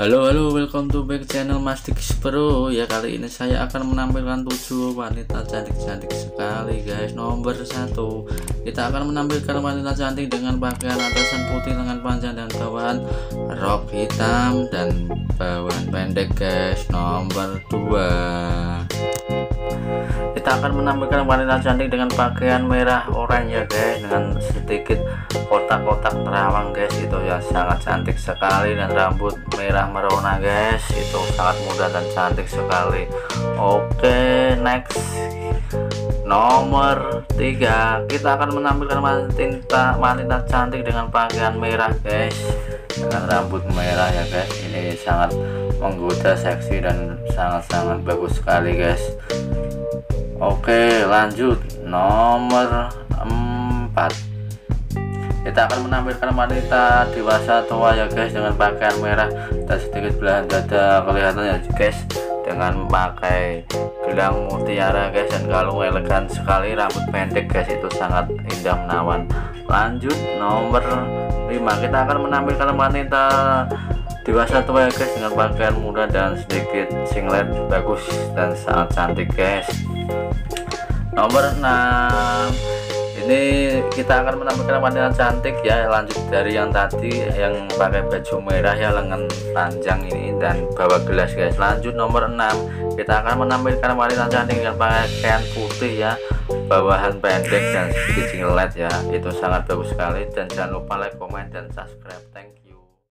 Halo, welcome to back channel Mastix Pro. Ya, kali ini saya akan menampilkan 7 wanita cantik-cantik sekali guys. Nomor 1, kita akan menampilkan wanita cantik dengan pakaian atasan putih lengan panjang dan bawahan rok hitam dan bawahan pendek guys. Nomor 2, kita akan menampilkan wanita cantik dengan pakaian merah oranye ya guys, dengan sedikit kotak-kotak terawang guys. Itu ya sangat cantik sekali, dan rambut merah merona guys, itu sangat muda dan cantik sekali. Oke, next. Nomor 3, kita akan menampilkan wanita cantik dengan pakaian merah guys, dengan rambut merah ya guys. Ini sangat menggoda, seksi, dan sangat-sangat bagus sekali guys. Oke, lanjut. Nomor 4, kita akan menampilkan wanita dewasa tua ya guys, dengan pakaian merah dan sedikit belahan dada kelihatan ya guys, dengan pakai gelang mutiara guys, dan kalung elegan sekali, rambut pendek guys, itu sangat indah menawan. Lanjut, nomor 5, kita akan menampilkan wanita dewasa tua ya guys, dengan pakaian muda dan sedikit singlet bagus dan sangat cantik guys. Nomor 6, ini kita akan menampilkan wanita cantik ya, lanjut dari yang tadi yang pakai baju merah ya, lengan panjang ini dan bawa gelas guys. Lanjut nomor 6, kita akan menampilkan wanita cantik dengan pakaian putih ya, bawahan pendek dan sedikit singlet ya, itu sangat bagus sekali. Dan jangan lupa like, comment, dan subscribe. Thank you.